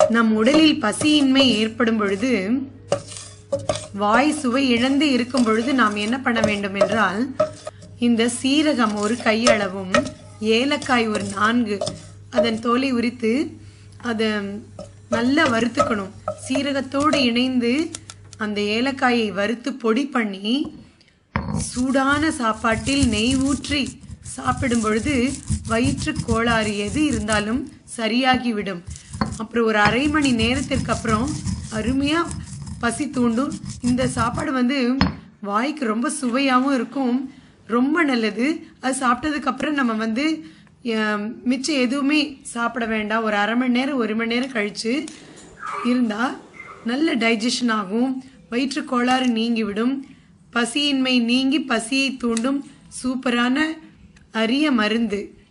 நம் உடலில் பசியின்மை ஏற்படும் பொழுது, வாய் சுவை இழந்து இருக்கும் பொழுது நாம் என்ன பண்ண வேண்டும் என்றால், இந்த சீரகம் ஒரு கையளவும், ஏலக்காய் ஒரு 4 அதன் தோலை உரித்து அதை நல்லா வறுத்துக்கணும். சீரகத்தோடு இணைந்து அந்த ஏலக்காயை வறுத்து பொடி பண்ணி சூடான சாப்பாட்டில் நெய் ஊற்றி சாப்பிடும் பொழுது வயிற்று கோளாறு எது இருந்தாலும் சரியாகிவிடும். அப்புறம் ஒரு அரை மணி நேரத்திற்கு அப்புறம் அருமையாக பசி தூண்டும். இந்த சாப்பாடு வாய்க்கு ரொம்ப சுவையாகவும் இருக்கும், ரொம்ப நல்லது. அது சாப்பிட்டதுக்கப்புறம் நம்ம மிச்சம் எதுவுமே சாப்பிட வேண்டாம். ஒரு அரை மணி நேரம் 1 மணி நேரம் கழித்து இருந்தால் நல்ல டைஜஷன் ஆகும், வயிற்று கோளாறு நீங்கிவிடும், பசியின்மை நீங்கி பசியை தூண்டும் சூப்பரான அரிய மருந்து.